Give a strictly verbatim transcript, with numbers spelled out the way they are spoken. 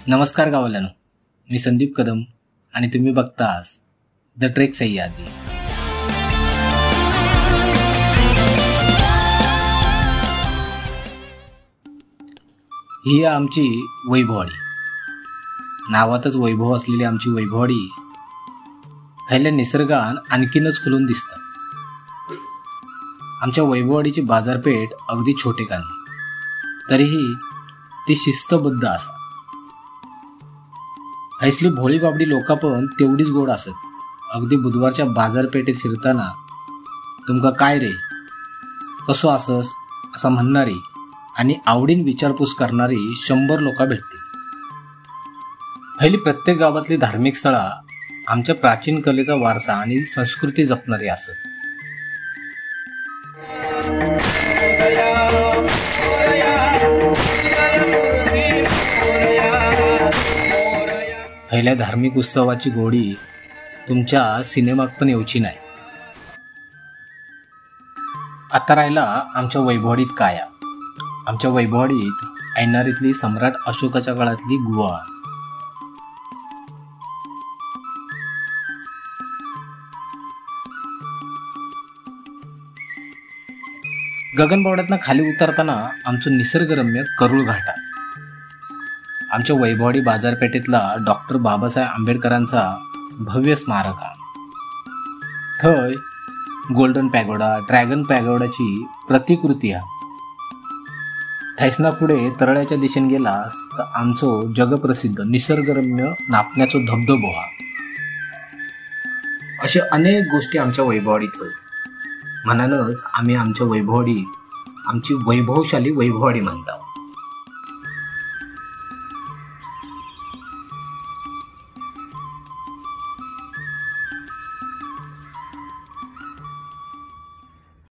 नमस्कार गावाल्यानो, मी संदीप कदम आणि तुम्ही बघतास द ट्रेक सह्याद्री। ही आमची वैभववाडी, नावातच वैभव असलेली आमची वैभववाडी ह्याला निसर्गान आणखीनच खुलून दिसतात। आमच्या वैभववाडीची बाजारपेठ अगदी छोटेखानी, तरीही ती शिस्तबद्ध असा। हैसली भोळी बाबडी लोका पण तेवढीच गोड असत। अगदी बुधवारच्या बाजारपेठेत फिरताना तुमका काय रे, कसो असस असा म्हणणारी आणि आवडीन विचारपूस करणारी शंभर लोका भेटतील। पहिली प्रत्येक गावातली धार्मिक स्थळा आमच्या प्राचीन कलेचा वारसा आणि संस्कृती जपणारी असत। पहिल्या धार्मिक उत्सवाची गोडी तुमच्या सिनेमात पण येऊची नाही। आता राहिला आमच्या वैभववाडीत काया। आमच्या वैभववाडीत ऐनारीतली सम्राट अशोकाच्या काळातली गुहा, गगनबावड्यातनं खाली उतरताना आमचं निसर्गरम्य करुळ घाटा, आमच्या वैभववाडी बाजारपेठेतला डॉक्टर बाबासाहेब आंबेडकरांचा भव्य स्मारक। थंय गोल्डन पॅगोडा, ड्रॅगन पॅगोडाची प्रतिकृती हा। थैसना पुढे तरळ्याच्या दिशेने गेलास तर आमचो जगप्रसिद्ध निसर्गरम्य नापण्याचो धबधबो हा। असे अनेक गोष्टी आमच्या वैभववाडीत होत, म्हणूनच आम्ही आमच्या वैभववाडी आमची वैभवशाली वैभववाडी म्हणतो।